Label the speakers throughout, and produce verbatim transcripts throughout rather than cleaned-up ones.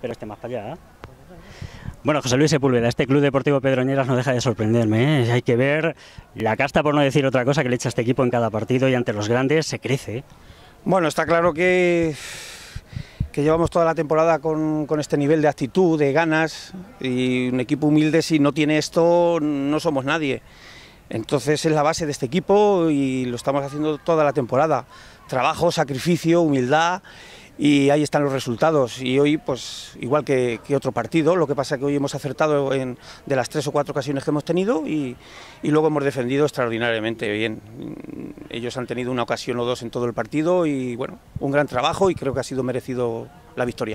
Speaker 1: pero este más para allá. Bueno, José Luis Sepúlveda, este Club Deportivo Pedroñeras no deja de sorprenderme, ¿eh? Hay que ver la casta, por no decir otra cosa, que le echa este equipo en cada partido y ante los grandes se crece, ¿eh?
Speaker 2: Bueno, está claro que, que llevamos toda la temporada con, con este nivel de actitud, de ganas, y un equipo humilde si no tiene esto no somos nadie. Entonces es la base de este equipo y lo estamos haciendo toda la temporada. Trabajo, sacrificio, humildad, y ahí están los resultados. Y hoy, pues igual que, que otro partido, lo que pasa es que hoy hemos acertado en, de las tres o cuatro ocasiones que hemos tenido y, y luego hemos defendido extraordinariamente bien. Ellos han tenido una ocasión o dos en todo el partido y bueno, un gran trabajo y creo que ha sido merecido la victoria.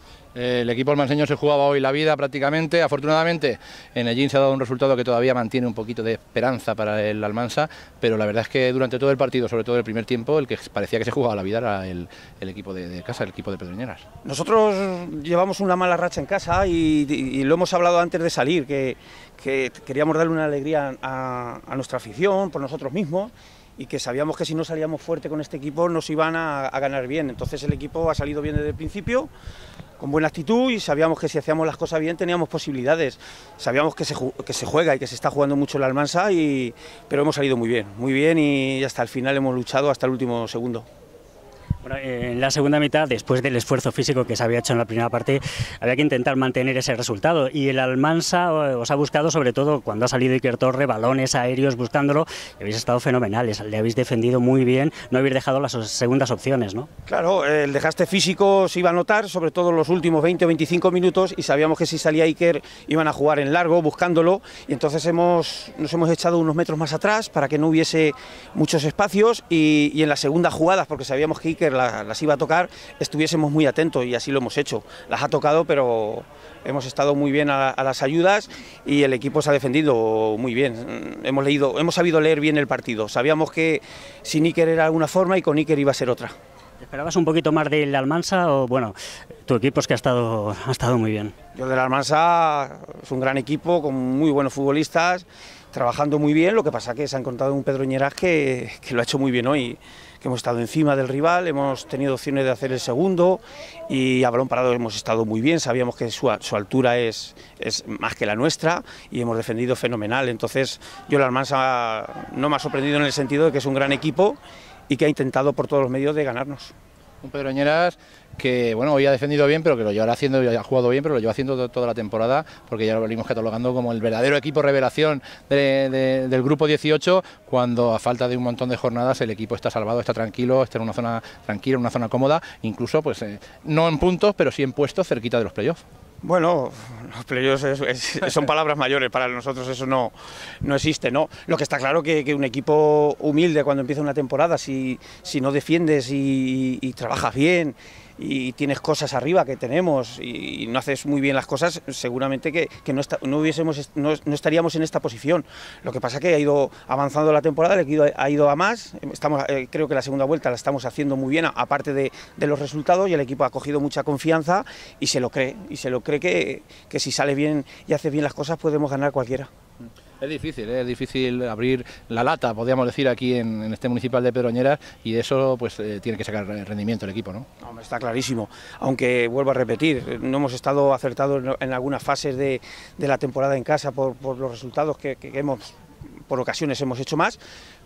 Speaker 3: El equipo almanseño se jugaba hoy la vida prácticamente, afortunadamente en Ellín se ha dado un resultado que todavía mantiene un poquito de esperanza para el Almansa, pero la verdad es que durante todo el partido, sobre todo el primer tiempo, el que parecía que se jugaba la vida era el, el equipo de, de casa, el equipo de Pedroñeras.
Speaker 2: Nosotros llevamos una mala racha en casa y, y, y lo hemos hablado antes de salir, que, que queríamos darle una alegría a, a nuestra afición, por nosotros mismos, y que sabíamos que si no salíamos fuerte con este equipo nos iban a, a ganar bien. Entonces el equipo ha salido bien desde el principio, con buena actitud, y sabíamos que si hacíamos las cosas bien teníamos posibilidades. Sabíamos que se, que se juega y que se está jugando mucho el Almansa, y, pero hemos salido muy bien, muy bien y hasta el final hemos luchado hasta el último segundo.
Speaker 1: Bueno, en la segunda mitad, después del esfuerzo físico que se había hecho en la primera parte, había que intentar mantener ese resultado y el Almansa os ha buscado, sobre todo cuando ha salido Iker Torre, balones aéreos buscándolo, y habéis estado fenomenales, le habéis defendido muy bien, no habéis dejado las segundas opciones, ¿no?
Speaker 2: Claro, el desgaste físico se iba a notar, sobre todo los últimos veinte o veinticinco minutos, y sabíamos que si salía Iker iban a jugar en largo buscándolo, y entonces hemos, nos hemos echado unos metros más atrás para que no hubiese muchos espacios, y, y en las segundas jugadas, porque sabíamos que Iker las iba a tocar, estuviésemos muy atentos, y así lo hemos hecho. Las ha tocado, pero hemos estado muy bien a, a las ayudas y el equipo se ha defendido muy bien. Hemos leído, hemos sabido leer bien el partido. Sabíamos que sin Iker era una forma y con Iker iba a ser otra.
Speaker 1: ¿Esperabas un poquito más del Almansa o bueno, tu equipo es que ha estado, ha estado muy bien?
Speaker 2: Yo del Almansa es un gran equipo con muy buenos futbolistas, trabajando muy bien. Lo que pasa es que se ha encontrado un Pedroñeras que, que lo ha hecho muy bien hoy, que hemos estado encima del rival, hemos tenido opciones de hacer el segundo y a balón parado hemos estado muy bien. Sabíamos que su, su altura es, es más que la nuestra y hemos defendido fenomenal. Entonces yo el Almansa no me ha sorprendido en el sentido de que es un gran equipo y que ha intentado por todos los medios de ganarnos.
Speaker 3: Un Pedroñeras que bueno, hoy ha defendido bien, pero que lo llevará haciendo, ha jugado bien, pero lo lleva haciendo toda la temporada, porque ya lo venimos catalogando como el verdadero equipo revelación de, de, del grupo dieciocho, cuando a falta de un montón de jornadas el equipo está salvado, está tranquilo, está en una zona tranquila, en una zona cómoda, incluso pues eh, no en puntos, pero sí en puestos cerquita de los playoffs.
Speaker 2: Bueno, los playoffs es, es, son palabras mayores, para nosotros eso no, no existe, ¿no? Lo que está claro que, que un equipo humilde cuando empieza una temporada, si, si no defiendes y, y trabajas bien y tienes cosas arriba que tenemos y no haces muy bien las cosas, seguramente que, que no, está, no, hubiésemos, no, no estaríamos en esta posición. Lo que pasa es que ha ido avanzando la temporada, el equipo ha ido a más, estamos, eh, creo que la segunda vuelta la estamos haciendo muy bien, aparte de, de los resultados, y el equipo ha cogido mucha confianza y se lo cree, y se lo cree que, que si sale bien y hace bien las cosas podemos ganar cualquiera.
Speaker 3: Es difícil, ¿eh? Es difícil abrir la lata, podríamos decir, aquí en, en este municipal de Pedroñeras, y de eso pues eh, tiene que sacar rendimiento el equipo, ¿no?
Speaker 2: No, está clarísimo, aunque vuelvo a repetir, no hemos estado acertados en, en algunas fases de, de la temporada en casa por, por los resultados que, que hemos, por ocasiones hemos hecho más,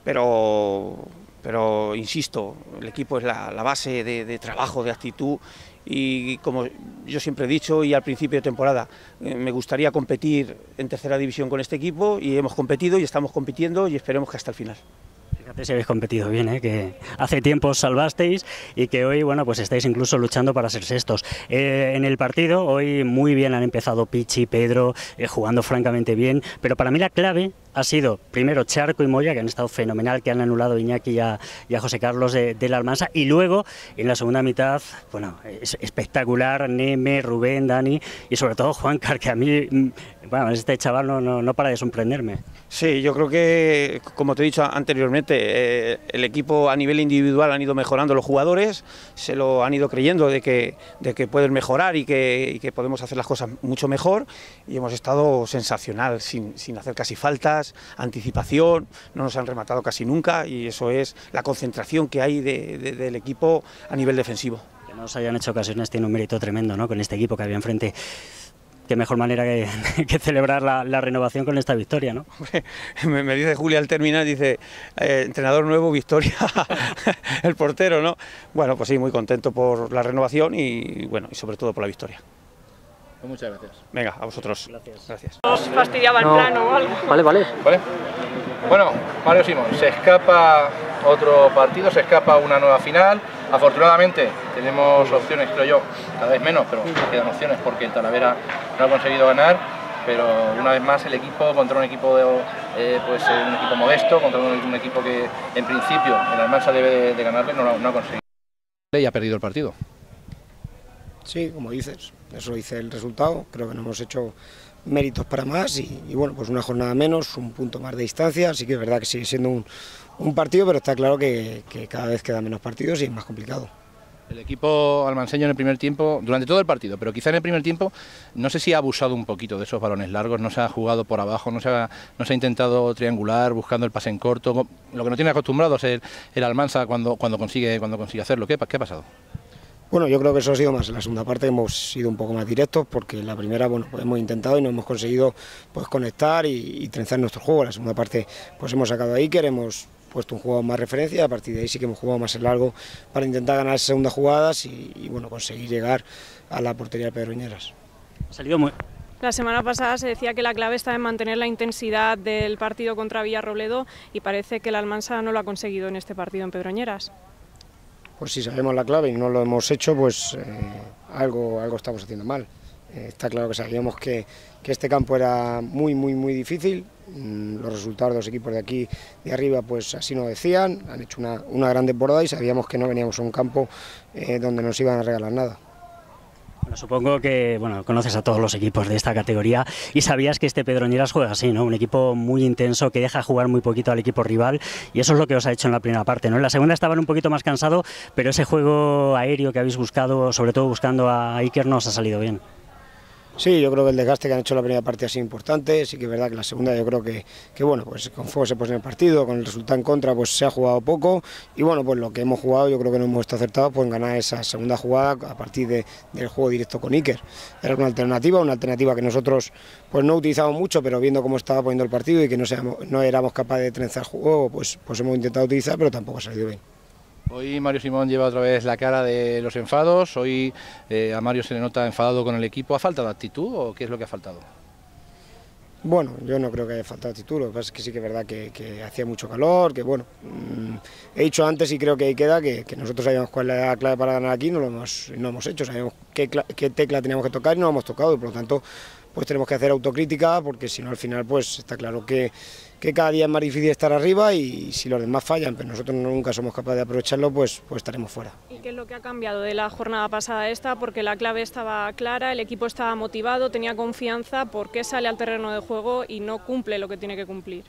Speaker 2: pero, pero insisto, el equipo es la, la base de, de trabajo, de actitud. Y como yo siempre he dicho, y al principio de temporada, eh, me gustaría competir en tercera división con este equipo, y hemos competido y estamos compitiendo y esperemos que hasta el final.
Speaker 1: Fíjate si habéis competido bien, ¿eh? Que hace tiempo os salvasteis y que hoy, bueno, pues estáis incluso luchando para ser sextos. Eh, en el partido, hoy muy bien han empezado Pichi, Pedro, eh, jugando francamente bien, pero para mí la clave ha sido, primero, Charco y Moya, que han estado fenomenal, que han anulado a Iñaki y a, y a José Carlos de, de la Almansa, y luego, en la segunda mitad, bueno, es espectacular, Neme, Rubén, Dani, y sobre todo Juancar, que a mí, bueno, este chaval no, no, no para de sorprenderme.
Speaker 2: Sí, yo creo que, como te he dicho anteriormente, eh, el equipo a nivel individual han ido mejorando los jugadores, se lo han ido creyendo de que, de que pueden mejorar y que, y que podemos hacer las cosas mucho mejor, y hemos estado sensacional, sin, sin hacer casi faltas, anticipación, no nos han rematado casi nunca, y eso es la concentración que hay de, de, del equipo a nivel defensivo.
Speaker 1: no se hayan hecho ocasiones tiene un mérito tremendo, ¿no? Con este equipo que había enfrente. Qué mejor manera que, que celebrar la, la renovación con esta victoria, ¿no?
Speaker 2: Me, me dice Julia al terminar, dice, eh, entrenador nuevo, victoria, el portero, ¿no? Bueno, pues sí, muy contento por la renovación y, bueno, y sobre todo por la victoria.
Speaker 3: Pues muchas gracias.
Speaker 2: Venga, a vosotros.
Speaker 1: Gracias.
Speaker 2: Gracias.
Speaker 4: ¿Os fastidiaba el
Speaker 1: No.
Speaker 4: plano o algo?
Speaker 1: Vale, vale.
Speaker 3: ¿Vale? Bueno, Mario Simón, se escapa otro partido, se escapa una nueva final. Afortunadamente tenemos opciones, creo yo, cada vez menos, pero quedan opciones porque el Talavera no ha conseguido ganar. Pero una vez más el equipo contra un equipo, de, eh, pues, eh, un equipo modesto, contra un, un equipo que en principio el Almansa debe de, de ganarle, no, no ha conseguido. Y ha perdido el partido.
Speaker 5: Sí, como dices, eso dice el resultado, creo que no hemos hecho méritos para más y, y bueno, pues una jornada menos, un punto más de distancia, así que es verdad que sigue siendo un, un partido, pero está claro que, que cada vez quedan menos partidos y es más complicado.
Speaker 3: El equipo almanseño en el primer tiempo, durante todo el partido, pero quizá en el primer tiempo, no sé si ha abusado un poquito de esos balones largos, no se ha jugado por abajo, no se ha, no se ha intentado triangular, buscando el pase en corto, lo que no tiene acostumbrados el, el Almansa cuando, cuando, consigue, cuando consigue hacerlo. ¿Qué, ¿Qué ha pasado?
Speaker 5: Bueno, yo creo que eso ha sido más en la segunda parte, hemos sido un poco más directos porque en la primera, bueno, pues hemos intentado y no hemos conseguido pues conectar y, y trenzar nuestro juego. En la segunda parte pues hemos sacado a Iker, hemos puesto un juego más referencia, a partir de ahí sí que hemos jugado más en largo para intentar ganar esas segundas jugadas y, y bueno, conseguir llegar a la portería de Pedroñeras.
Speaker 1: Ha salido muy...
Speaker 4: La semana pasada se decía que la clave está en mantener la intensidad del partido contra Villarrobledo y parece que el Almansa no lo ha conseguido en este partido en Pedroñeras.
Speaker 5: Pues si sabemos la clave y no lo hemos hecho, pues eh, algo, algo estamos haciendo mal. Eh, está claro que sabíamos que, que este campo era muy, muy, muy difícil. Mm, los resultados de los equipos de aquí, de arriba, pues así nos decían. Han hecho una, una gran temporada y sabíamos que no veníamos a un campo eh, donde nos iban a regalar nada.
Speaker 1: Bueno, supongo que bueno, conoces a todos los equipos de esta categoría y sabías que este Pedroñeras juega así, ¿no? Un equipo muy intenso que deja jugar muy poquito al equipo rival y eso es lo que os ha hecho en la primera parte, ¿no? En la segunda estaban un poquito más cansados, pero ese juego aéreo que habéis buscado, sobre todo buscando a Iker, no os ha salido bien.
Speaker 5: Sí, yo creo que el desgaste que han hecho en la primera parte ha sido importante, sí que es verdad que la segunda yo creo que, que bueno, pues con fuego se pone en el partido, con el resultado en contra pues se ha jugado poco y bueno, pues lo que hemos jugado yo creo que no hemos estado acertados pues en ganar esa segunda jugada a partir de, del juego directo con Iker. Era una alternativa, una alternativa que nosotros pues no utilizamos mucho, pero viendo cómo estaba poniendo el partido y que no, seamos, no éramos capaces de trenzar juego, pues, pues hemos intentado utilizar, pero tampoco ha salido bien.
Speaker 3: Hoy Mario Simón lleva otra vez la cara de los enfados, hoy eh, a Mario se le nota enfadado con el equipo. ¿Ha faltado actitud o qué es lo que ha faltado?
Speaker 5: Bueno, yo no creo que haya faltado actitud, lo que pasa es que sí que es verdad que, que hacía mucho calor, que bueno, mmm, he dicho antes y creo que ahí queda que, que nosotros sabíamos cuál era la clave para ganar aquí, no lo hemos, no hemos hecho, sabíamos qué, qué tecla teníamos que tocar y no lo hemos tocado y por lo tanto pues tenemos que hacer autocrítica porque si no al final pues está claro que, que cada día es más difícil estar arriba y si los demás fallan, pero nosotros nunca somos capaces de aprovecharlo, pues, pues estaremos fuera.
Speaker 4: ¿Y qué es lo que ha cambiado de la jornada pasada a esta? Porque la clave estaba clara, el equipo estaba motivado, tenía confianza, ¿por qué sale al terreno de juego y no cumple lo que tiene que cumplir?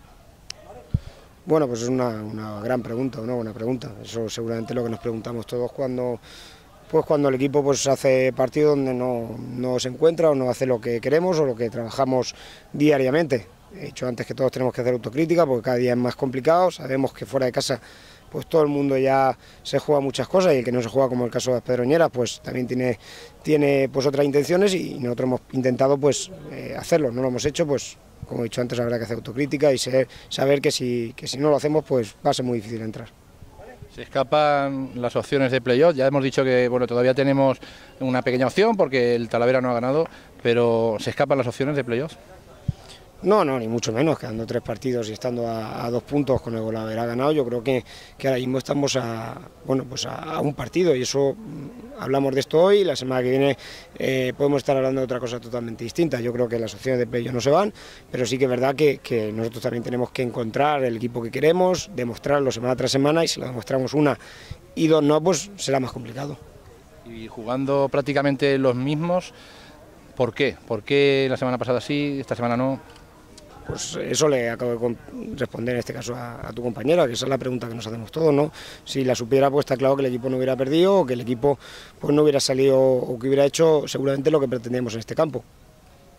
Speaker 5: Bueno, pues es una, una gran pregunta, una buena pregunta, eso seguramente es lo que nos preguntamos todos cuando... Pues cuando el equipo pues hace partido donde no, no se encuentra o no hace lo que queremos o lo que trabajamos diariamente. He dicho antes que todos tenemos que hacer autocrítica porque cada día es más complicado, sabemos que fuera de casa pues todo el mundo ya se juega muchas cosas y el que no se juega como el caso de las Pedroñeras pues también tiene, tiene pues otras intenciones y nosotros hemos intentado pues eh, hacerlo, no lo hemos hecho pues como he dicho antes habrá que hacer autocrítica y ser, saber que si, que si no lo hacemos pues va a ser muy difícil entrar.
Speaker 3: Se escapan las opciones de playoff, ya hemos dicho que bueno todavía tenemos una pequeña opción porque el Talavera no ha ganado, pero ¿se escapan las opciones de playoff?
Speaker 5: No, no, ni mucho menos, quedando tres partidos y estando a, a dos puntos con el gol haber ganado, yo creo que, que ahora mismo estamos a, bueno, pues a, a un partido y eso hablamos de esto hoy, la semana que viene eh, podemos estar hablando de otra cosa totalmente distinta. Yo creo que las opciones de playoff no se van, pero sí que es verdad que, que nosotros también tenemos que encontrar el equipo que queremos, demostrarlo semana tras semana y si lo demostramos una y dos no, pues será más complicado.
Speaker 3: Y jugando prácticamente los mismos, ¿por qué? ¿Por qué la semana pasada sí, esta semana no?
Speaker 5: Pues eso le acabo de responder en este caso a, a tu compañera, que esa es la pregunta que nos hacemos todos, ¿no? Si la supiera, pues está claro que el equipo no hubiera perdido o que el equipo pues no hubiera salido o que hubiera hecho seguramente lo que pretendíamos en este campo.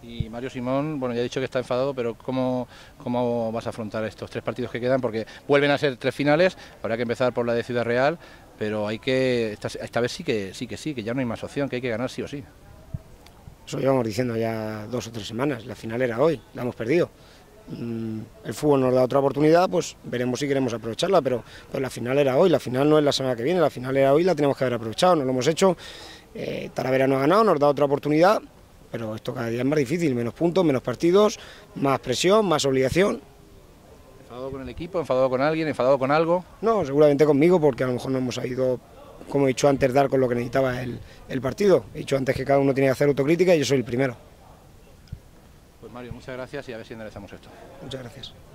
Speaker 3: Y Mario Simón, bueno, ya he dicho que está enfadado, pero ¿cómo, ¿cómo vas a afrontar estos tres partidos que quedan? Porque vuelven a ser tres finales, habrá que empezar por la de Ciudad Real, pero hay que, esta, esta vez sí que sí que sí, que ya no hay más opción, que hay que ganar sí o sí.
Speaker 5: Eso llevamos diciendo ya dos o tres semanas, la final era hoy, la hemos perdido. El fútbol nos da otra oportunidad, pues veremos si queremos aprovecharla, pero, pero la final era hoy, la final no es la semana que viene, la final era hoy, la tenemos que haber aprovechado, no lo hemos hecho. eh, Talavera no ha ganado, nos da otra oportunidad, pero esto cada día es más difícil, menos puntos, menos partidos, más presión, más obligación.
Speaker 3: ¿Enfadado con el equipo, enfadado con alguien, enfadado con algo?
Speaker 5: No, seguramente conmigo, porque a lo mejor no hemos sabido, como he dicho antes, dar con lo que necesitaba el, el partido. He dicho antes que cada uno tiene que hacer autocrítica y yo soy el primero.
Speaker 3: Pues Mario, muchas gracias y a ver si enderezamos esto.
Speaker 5: Muchas gracias.